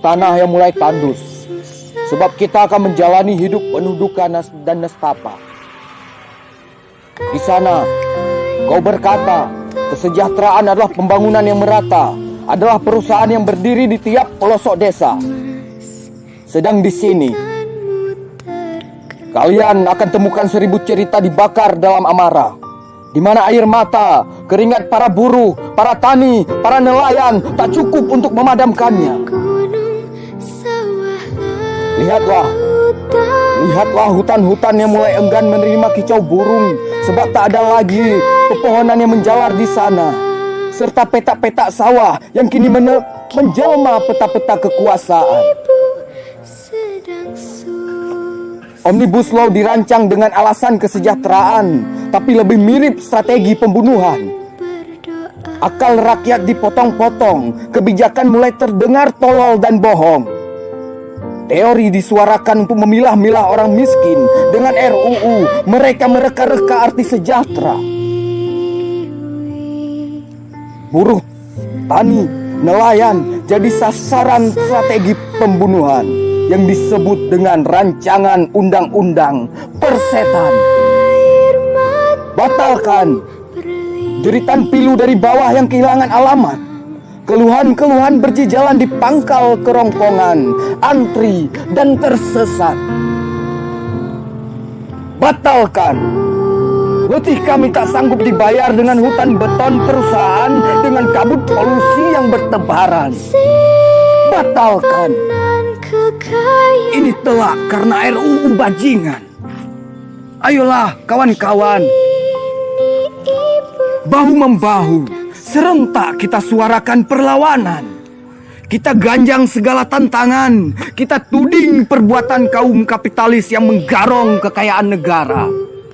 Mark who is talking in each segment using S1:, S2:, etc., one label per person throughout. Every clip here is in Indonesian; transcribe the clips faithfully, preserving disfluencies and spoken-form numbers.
S1: tanah yang mulai tandus, sebab kita akan menjalani hidup penuh duka dan nestapa. Di sana, kau berkata, kesejahteraan adalah pembangunan yang merata, adalah perusahaan yang berdiri di tiap pelosok desa. Sedang di sini, kalian akan temukan seribu cerita dibakar dalam amarah, di mana air mata, keringat para buruh, para tani, para nelayan tak cukup untuk memadamkannya. Lihatlah, lihatlah hutan-hutan yang mulai enggan menerima kicau burung, sebab tak ada lagi pepohonan yang menjalar di sana, serta petak-petak sawah yang kini men menjelma peta-peta kekuasaan. Omnibus Law dirancang dengan alasan kesejahteraan, tapi lebih mirip strategi pembunuhan. Akal rakyat dipotong-potong, kebijakan mulai terdengar tolol dan bohong. Teori disuarakan untuk memilah-milah orang miskin. Dengan R U U, mereka mereka-reka arti sejahtera. Buruh, tani, nelayan jadi sasaran strategi pembunuhan yang disebut dengan rancangan undang-undang persetan. Batalkan jeritan pilu dari bawah yang kehilangan alamat. Keluhan-keluhan berjejalan di pangkal kerongkongan, antri, dan tersesat. Batalkan. Letih kami tak sanggup dibayar dengan hutan beton perusahaan, dengan kabut polusi yang bertebaran. Batalkan. Ini telak karena R U U bajingan. Ayolah kawan-kawan, bahu-membahu, serentak kita suarakan perlawanan. Kita ganjang segala tantangan. Kita tuding perbuatan kaum kapitalis yang menggarong kekayaan negara.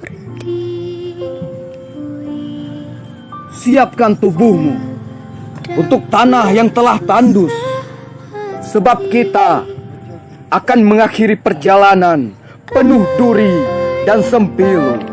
S1: Siapkan tubuhmu untuk tanah yang telah tandus, sebab kita akan mengakhiri perjalanan penuh duri dan sempilu.